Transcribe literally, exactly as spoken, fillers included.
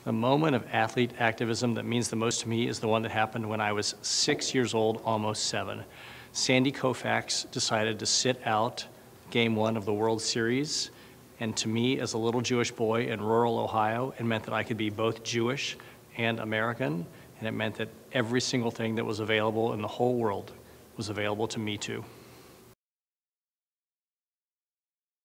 The moment of athlete activism that means the most to me is the one that happened when I was six years old, almost seven. Sandy Koufax decided to sit out game one of the World Series, and to me, as a little Jewish boy in rural Ohio, it meant that I could be both Jewish and American, and it meant that every single thing that was available in the whole world was available to me too.